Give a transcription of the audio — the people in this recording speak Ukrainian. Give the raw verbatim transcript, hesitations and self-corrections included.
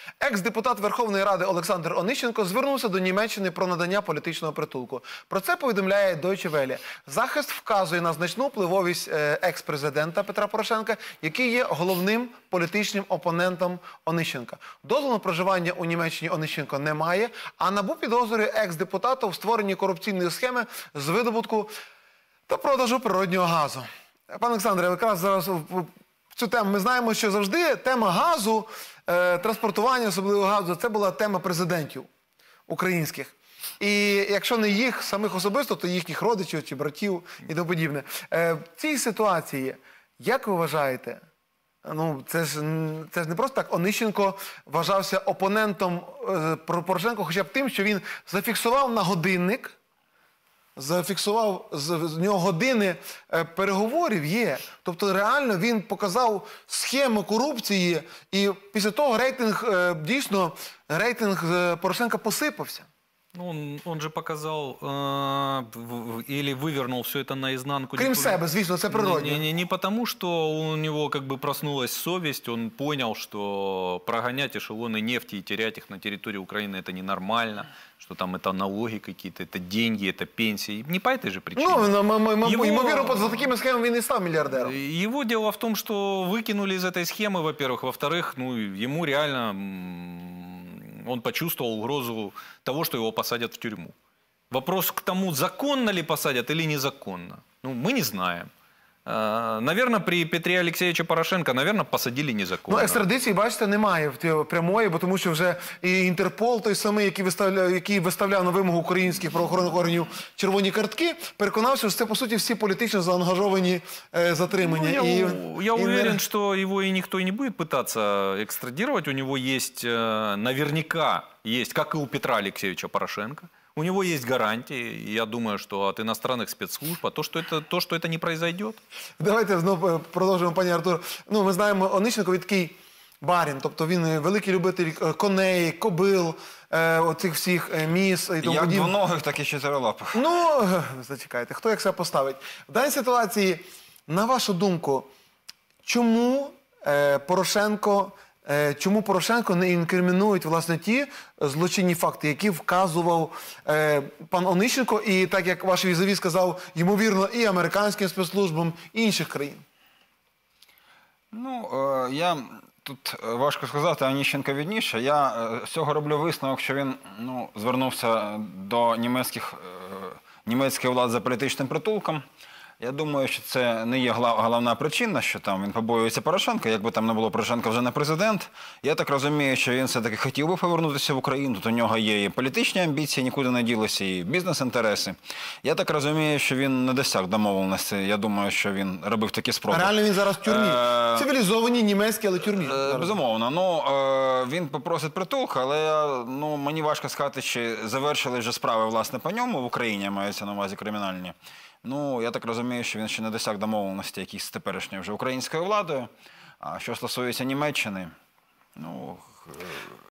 Екс-депутат Верховної Ради Олександр Онищенко звернувся до Німеччини про надання політичного притулку. Про це повідомляє Deutsche Welle. Захист вказує на значну впливовість екс-президента Петра Порошенка, який є головним політичним опонентом Онищенка. Дозволу на проживання у Німеччині Онищенко немає, а НАБУ підозрює екс-депутата в створенні корупційної схеми з видобутку та продажу природнього газу. Пане Олександре, якраз зараз цю тему ми знаємо, що завжди тема газу, е, транспортування особливо газу, це була тема президентів українських. І якщо не їх самих особисто, то їхніх родичів чи братів і тому подібне. Е, в цій ситуації, як ви вважаєте, ну, це ж, це ж не просто так, Онищенко вважався опонентом е, Порошенка, хоча б тим, що він зафіксував на годинник, зафіксував з нього години переговорів є. Тобто реально він показав схему корупції і після того рейтинг, дійсно, рейтинг Порошенка посипався. Ну, он, он же показал э, или вывернул все это наизнанку. Крім себе, звісно, це природно. Не, не, не потому, что у него как бы проснулась совесть, он понял, что прогонять эшелоны нефти и терять их на территории Украины это ненормально, что там это налоги какие-то, это деньги, это пенсии. Не по этой же причине. Ну, ймовірно, за такими схемами він і став мільярдером. Его дело в том, что выкинули из этой схемы, во-первых. Во-вторых, ну, ему реально... Он почувствовал угрозу того, что его посадят в тюрьму. Вопрос к тому, законно ли посадят или незаконно. Ну, мы не знаем. Наверное, при Петрі Олексійовичу Порошенка, наверное, посадили незаконно. Ну, екстрадиції, бачите, немає прямої, бо тому що вже і Інтерпол, той самий, який виставляв, який виставляв на вимогу українських правоохоронних органів червоні картки, переконався, що це, по суті, всі політично заангажовані е, затримання. Ну, я і, я і уверен, не... что его и никто и не будет пытаться экстрадировать. У него есть, наверняка, есть, как и у Петра Алексеевича Порошенко, у него есть гарантии, и я думаю, что от иностранных спецслужб, а то, что это, то, что это не произойдет. Давайте знову продовжуємо, пані Артур. Ну, ми знаємо, Онищенко він такий барін, тобто він великий любитель коней, кобил, е, оцих всіх е, міс і тому як подібне. двоногих, так і чотирилапих. Ну, зачекайте, хто як себе поставить. В даній ситуації, на вашу думку, чому е, Порошенко... Чому Порошенко не інкримінують, власне, ті злочинні факти, які вказував е, пан Онищенко, і, так як ваш візаві сказав, ймовірно, і американським спецслужбам, і інших країн? Ну, е, я... Тут важко сказати, Онищенко відніше. Я з цього роблю висновок, що він ну, звернувся до німецьких, е, німецької влади за політичним притулком. Я думаю, що це не є головна причина, що там він побоюється Порошенка. Якби там не було Порошенка вже не президент. Я так розумію, що він все-таки хотів би повернутися в Україну. Тут у нього є і політичні амбіції, нікуди не ділися, і бізнес-інтереси. Я так розумію, що він не досяг домовленості. Я думаю, що він робив такі спроби. А реально він зараз в тюрмі? Е... Цивілізовані німецькі, але тюрмі. Е... Безумовно. Ну, е... він попросить притулку, але ну, мені важко сказати, чи завершили вже справи, власне, по ньому в Україні, мається на увазі кримінальні. Ну, я так розумію, що він ще не досяг домовленості якісь з теперішньою вже українською владою. А що стосується Німеччини, ну...